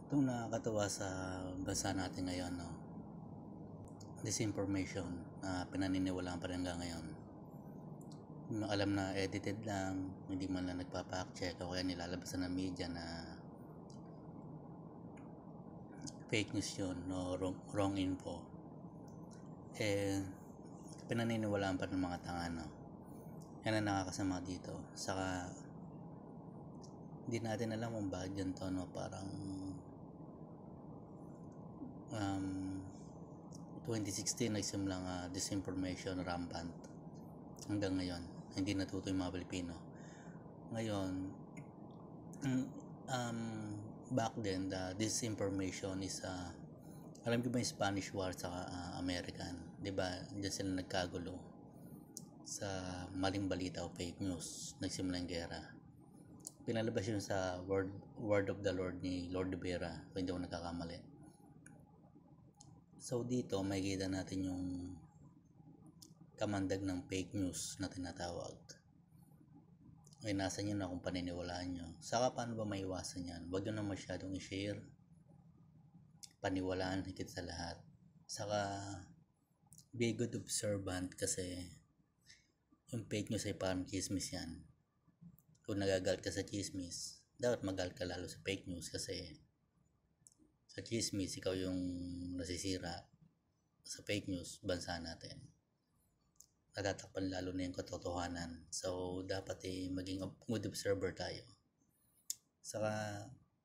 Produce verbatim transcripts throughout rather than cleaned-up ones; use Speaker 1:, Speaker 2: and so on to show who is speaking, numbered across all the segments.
Speaker 1: Itong nakakatawa sa bansa natin ngayon, no? Disinformation na uh, pinaniniwalaan pa rin hanggang ngayon. Alam na edited lang, hindi man lang nagpa-fact check o kaya nilalabasan ng media na fake news yun, no? wrong, wrong info. Eh, pinaniniwalaan pa ng mga tanga, no? Yan ang nakakasama dito. Saka hindi natin alam kung bakit ganito, no? Parang um, twenty sixteen nagsimulang uh, disinformation rampant hanggang ngayon. Hindi natuto yung mga Pilipino. Ngayon, um, back then, the disinformation is uh, alam ko ba yung Spanish War sa uh, American, di ba? Diyan sila nagkagulo sa maling balita o fake news. Nagsimula yung gera. Pinalabas yun sa Word, Word of the Lord ni Lord de Vera, kung hindi ako nagkakamali. So dito, makikita natin yung kamandag ng fake news na tinatawag. Ay, nasa nyo na kung paniniwalaan nyo. Saka paano ba maiwasan yan? Huwag nyo na masyadong i-share. Paniwalaan higit sa lahat. Saka be good observant kasi yung fake news ay parang chismis yan. Kung nagagalit ka sa chismis, dapat magalit ka lalo sa fake news kasi sa chismis, ikaw yung nasisira. Sa fake news, bansa natin. Natatakpan lalo na yung katotohanan. So, dapat eh, maging good observer tayo. Saka,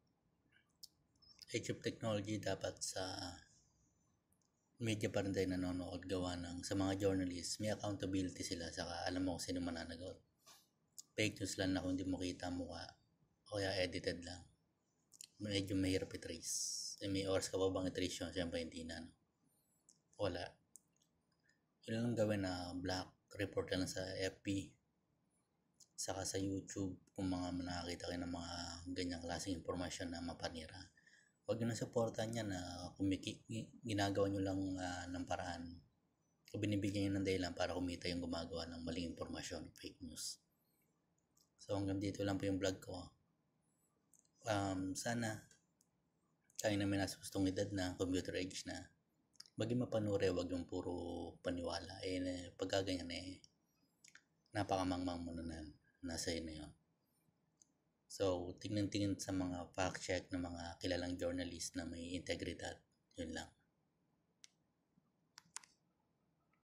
Speaker 1: age of technology, dapat sa media pa rin tayo nanonood gawa ng sa mga journalists. May accountability sila. Saka, alam mo kung sino mananagot. Fake news lang na kung hindi mo kita mukha. O kaya edited lang. Medyo mahirap i-trace. Eh, may oras ka pa bang i-trace yun? Siyempre hindi na. No? Wala. Yun lang gawin na black report lang sa F B. Saka sa YouTube kung mga nakakita kayo ng mga ganyang klaseng informasyon na mapanira. Huwag nyo na supportan yan na kumiki, ginagawa nyo lang uh, ng paraan. O binibigyan nyo ng dahilan para kumita yung gumagawa ng maling informasyon, fake news. So hanggang dito lang po yung vlog ko. Um, sana tayo na may nasa gustong edad na, computer age na, maging mapanuri, wag yung puro paniwala. Eh, pagkaganyan eh, napakamangmang mo na nasa iyo na yun. So, tingnan-tingin sa mga fact check ng mga kilalang journalist na may integridad. Yun lang.